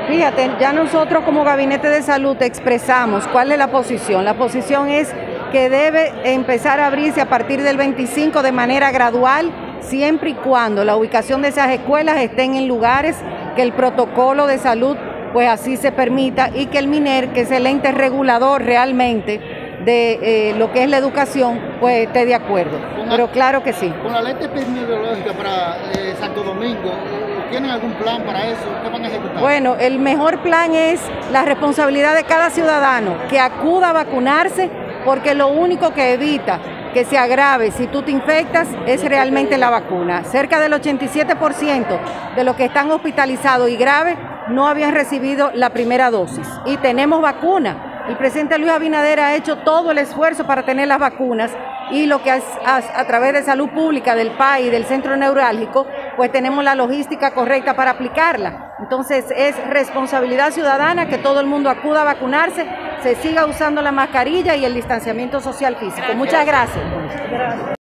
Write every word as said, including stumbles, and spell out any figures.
Fíjate, ya nosotros como Gabinete de Salud expresamos cuál es la posición. La posición es que debe empezar a abrirse a partir del veinticinco de manera gradual, siempre y cuando la ubicación de esas escuelas estén en lugares que el protocolo de salud pues así se permita y que el MINER, que es el ente regulador realmente de eh, lo que es la educación, pues esté de acuerdo. Con Pero la, claro que sí. Con la ley epidemiológica para eh, Santo Domingo, ¿tienen algún plan para eso? ¿Qué van a ejecutar? Bueno, el mejor plan es la responsabilidad de cada ciudadano que acuda a vacunarse, porque lo único que evita que se agrave si tú te infectas es realmente la vacuna. Cerca del ochenta y siete por ciento de los que están hospitalizados y graves no habían recibido la primera dosis y tenemos vacuna. El presidente Luis Abinader ha hecho todo el esfuerzo para tener las vacunas y lo que es a, a través de salud pública del P A I y del centro neurálgico, pues tenemos la logística correcta para aplicarla. Entonces es responsabilidad ciudadana que todo el mundo acuda a vacunarse, se siga usando la mascarilla y el distanciamiento social físico. Muchas gracias.